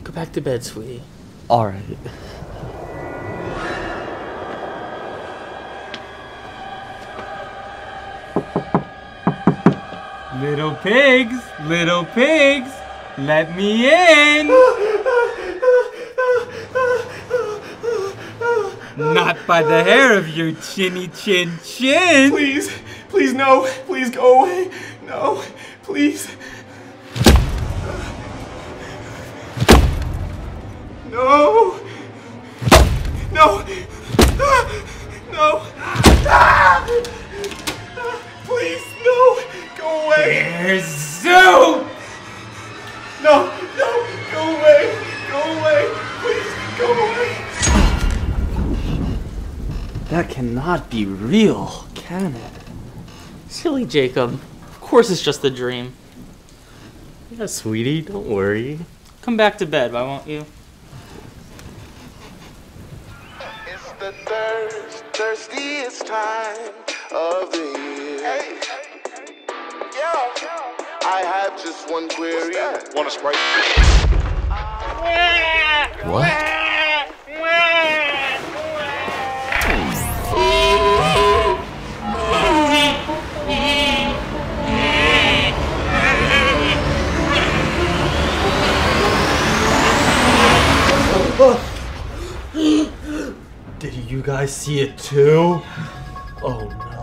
Go back to bed, sweetie. Alright. Little pigs, let me in! Not by the hair of your chinny chin chin! Please, no. Please go away. No, please. No. No. No. Please, no. Go away. Here's Zoo! No, go away. Go away. Please, go away. That cannot be real, can it? Silly Jacob. Of course it's just a dream. Yeah, sweetie, don't worry. Come back to bed, why won't you? It's the thirstiest time of the year. Hey. I have just one query. Want a Sprite? What? Did you guys see it too? Oh no.